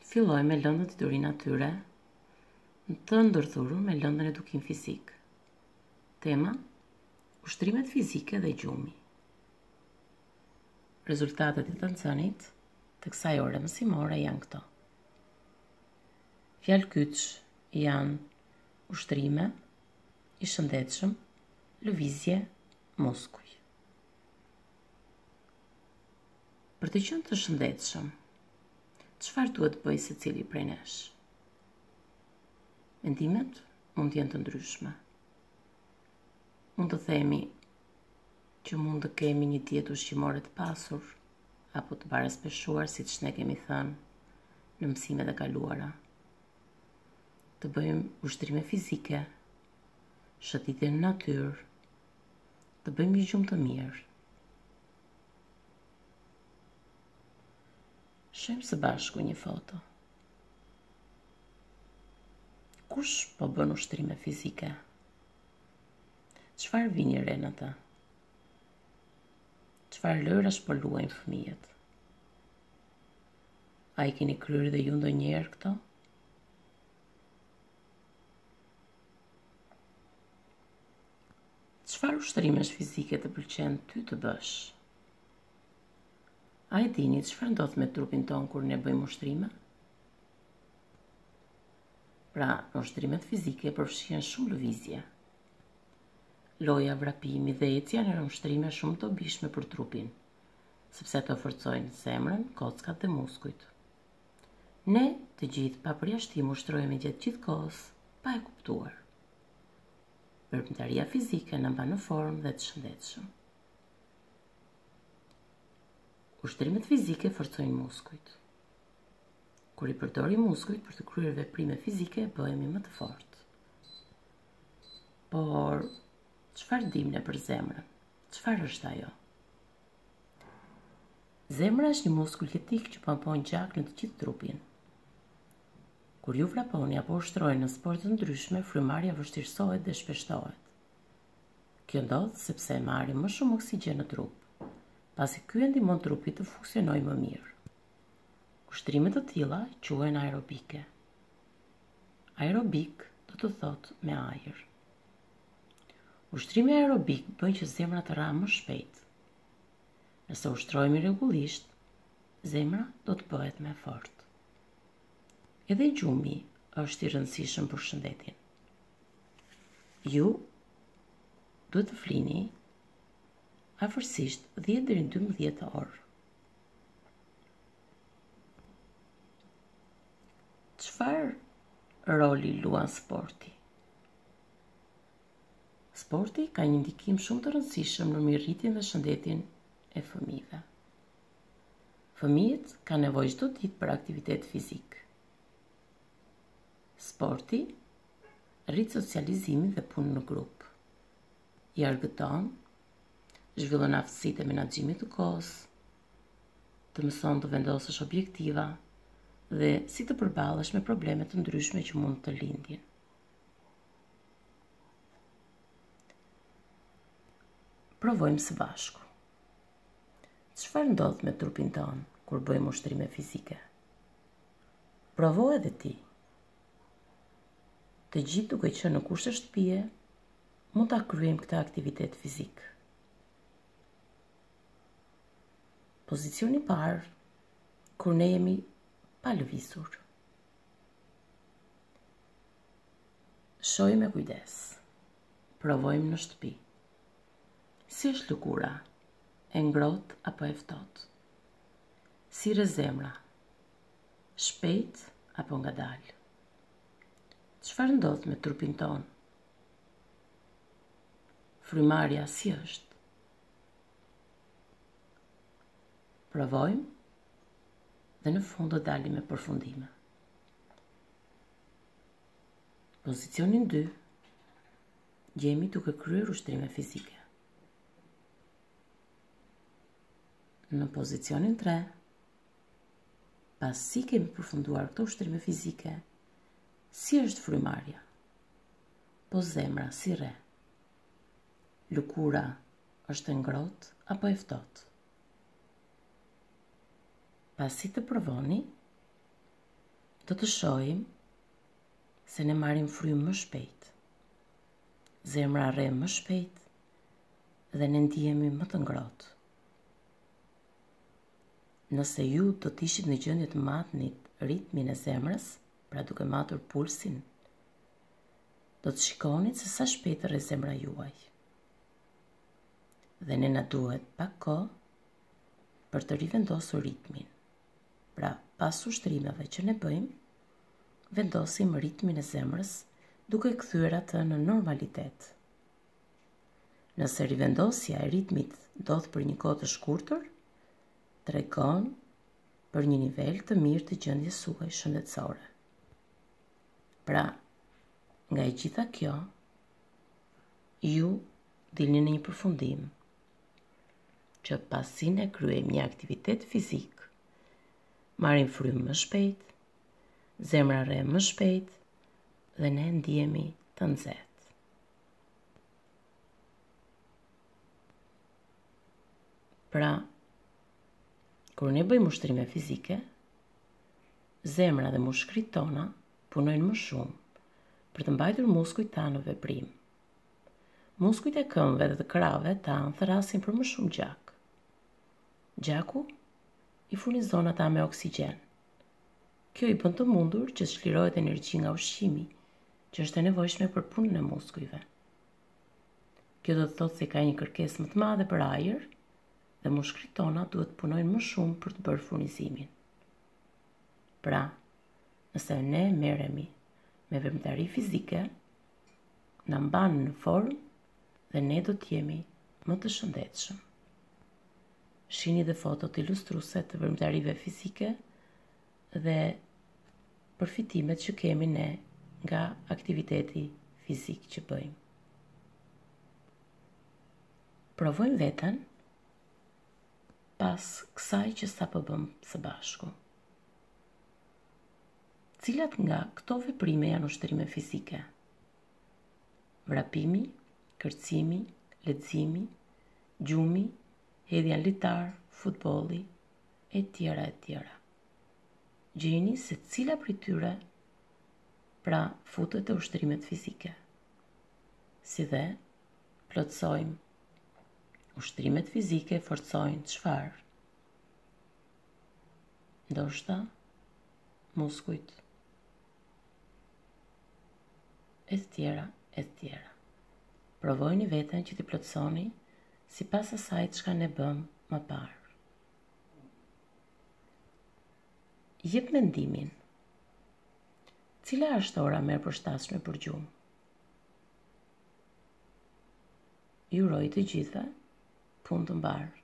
Filloj me lëndën të teorinë natyre, të ndërthurur me lëndën edukim fizik. Tema: ushtrimet fizike dhe gjumi. Rezultatet e të nxënit të kësaj ore mësimore janë këto. Fjalë kyç janë ushtrime, i shëndetshëm, lëvizje, muskuj. Për të qenë të shëndetshëm, çfarë duhet të bëjë secili prej nesh? Mendimet mund të jenë të ndryshme. Mund të themi që mund të kemi një dietë ushqimore të pasur apo të barespeshuar, siç ne kemi thënë në mësimet e kaluara. Të bëjmë ushtrime fizike, shëtitje në natyrë, të bëjmë një gjumë të mirë. Shohim së bashku një foto. Kush po bën ushtrime fizike? Çfarë vini re në të? Çfarë lojrash po luajnë fëmijët? A i keni kryer dhe ju ndonjëherë këto? Çfarë ushtrimesh fizike të pëlqen ty të bësh? A e dini çfarë ndodh me trupin ton kur ne bëjmë ushtrime? Pra, në ushtrimet fizike përfshihen shumë lëvizje. Loja, vrapimi dhe ecja janë ushtrime shumë të dobishme për trupin, sepse ato forcojnë zemrën, kockat dhe muskujt. Ne të gjithë pa përjashtim ushtrohemi gjatë gjithë kohës pa e kuptuar. Veprimtaria fizike na mban në formë dhe të shëndetshëm. Ushtrimet fizike forcojnë muskujt. Kur i përdorim muskujt për të kryer veprime fizike, bëhemi më të fortë. Por çfarë dim ne për zemrën? Çfarë është ajo? Zemra është një muskull jetik që pompon gjak në të gjithë trupin. Kur ju vraponi apo ushtrojeni në sporte të ndryshme, frymarrja vështirësohet dhe shpeshtohet. Kjo ndodh sepse marrim më shumë oksigjen në trup, pasi ky e ndihmon trupit të funksionojë më mirë. Ushtrimet të tilla quhen aerobike. Aerobik do të thotë me ajër. Ushtrimi aerobik bën që zemra të rrahë më shpejt. Nëse ushtrohemi rregullisht, zemra do të bëhet më fortë. Edhe gjumi është i rëndësishëm për shëndetin. Ju duhet të flini afërsisht 10 deri në 12 orë. Çfarë roli luan sporti? Sporti ka një ndikim shumë të rëndësishëm në mirëritjen dhe shëndetin e fëmijëve. Fëmijët kanë nevojë çdo ditë për aktivitet fizik. Sporti rrit socializimin dhe punën në grup. I argëton, zhvillon aftësitë e menaxhimit të kohës, të mëson të vendosësh objektiva dhe si të përballesh me probleme të ndryshme që mund të lindjen. Provojmë së bashku. Çfarë ndodh me trupin ton kur bëjmë ushtrime fizike? Provo edhe ti. Të gjithë duke qenë në kushte shtëpie, mund ta kryejmë këtë aktivitet fizik. Pozicioni i parë, kur ne jemi pa lëvizur. Shohim me kujdes. Provojmë në shtëpi. Si është lëkura? E ngrohtë apo e ftohtë? Si rre zemra? Shpejt apo ngadalë? Çfarë ndodh me trupin ton? Frymarrja si është? Provojmë dhe në fund do dalim me përfundime. Pozicionin 2, gjemi duke kryer ushtrime fizike. Në pozicionin 3, pasi kemi përfunduar këto ushtrime fizike, si është frymarrja? Po zemra si rre? Lëkura është e ngrohtë apo e ftohtë? Pasi të provoni, do të shohim se ne marrim frymë më shpejt, zemra rre më shpejt dhe ne ndihemi më të ngrohtë. Nëse ju do të ishit në gjendje të matnit ritmin e zemrës, pra duke matur pulsin, do të shikonit se sa shpejt rre zemra juaj. Dhe ne na duhet pak kohë për të rivendosur ritmin. Pra, pas ushtrimeve që ne bëjmë, vendosim ritmin e zemrës duke kthyer atë në normalitet. Nëse rivendosja e ritmit ndodh për një kohë të shkurtër, tregon për një nivel të mirë të gjendjes suaj shëndetësore. Pra, nga e gjitha kjo, ju dilni në një përfundim që pasi ne kryejmë një aktivitet fizik, marrim frymë më shpejt, zemra rre më shpejt dhe ne ndihemi të nxehtë. Pra, kur ne bëjmë ushtrime fizike, zemra dhe mushkrit tona punojnë më shumë për të mbajtur muskujt tanë në veprim. Muskujt e këmbëve dhe të krave tanë thrasin për më shumë gjak. Gjaku i furnizon ata me oksigjen. Kjo i bën të mundur që të çlirohet energji nga ushqimi, që është e nevojshme për punën e muskujve. Kjo do të thotë se ka një kërkesë më të madhe për ajër dhe mushkrit tona duhet punojnë më shumë për të bërë furnizimin. Pra, nëse ne merremi me veprimtari fizike, na mban në formë dhe ne do të jemi më të shëndetshëm. Shihni dhe fotot ilustruese të veprimtarive fizike dhe përfitimet që kemi ne nga aktiviteti fizik që bëjmë. Provojmë veten pas kësaj që sapo bëm së bashku. Cilat nga këto veprime janë ushtrime fizike? Vrapimi, kërcimi, leximi, gjumi, hedhja në litar, futbolli, e tjera e tjera. Gjeni se cila prej tyre pra futet te ushtrimet fizike. Si dhe plotësojmë ushtrimet fizike forcojnë çfarë? Ndoshta muskujt e tjera e tjera. Provojni veten që t'i plotësoni sipas asaj çka ne bëm më parë. Jep mendimin. Cila është ora më e përshtatshme për gjumë? Ju uroj të gjithëve punë të mbarë.